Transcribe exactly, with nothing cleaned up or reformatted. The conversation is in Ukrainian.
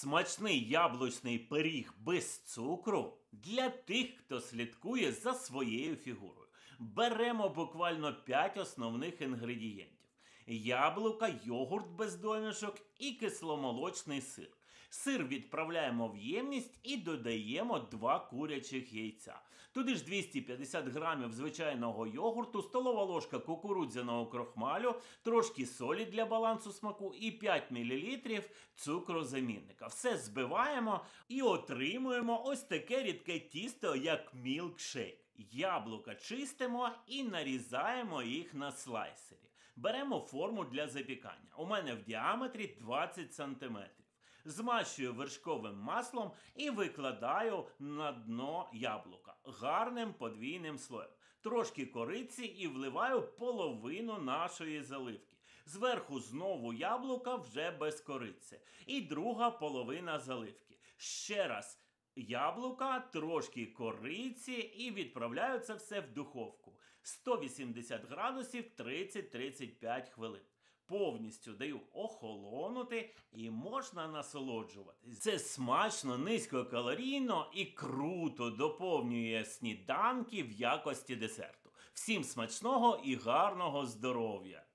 Смачний яблучний пиріг без цукру для тих, хто слідкує за своєю фігурою. Беремо буквально п'ять основних інгредієнтів: яблука, йогурт без домішок і кисломолочний сир. Сир відправляємо в ємність і додаємо два курячих яйця. Туди ж двісті п'ятдесят грамів звичайного йогурту, столова ложка кукурудзяного крохмалю, трошки солі для балансу смаку і п'ять мілілітрів цукрозамінника. Все збиваємо і отримуємо ось таке рідке тісто, як мілкшейк. Яблука чистимо і нарізаємо їх на слайсері. Беремо форму для запікання. У мене в діаметрі двадцять сантиметрів. Змащую вершковим маслом і викладаю на дно яблука гарним подвійним слоєм. Трошки кориці і вливаю половину нашої заливки. Зверху знову яблука вже без кориці. І друга половина заливки. Ще раз яблука, трошки кориці і відправляю це все в духовку. сто вісімдесят градусів тридцять - тридцять п'ять хвилин. Повністю даю охолонути і можна насолоджуватись. Це смачно, низькокалорійно і круто доповнює сніданки в якості десерту. Всім смачного і гарного здоров'я!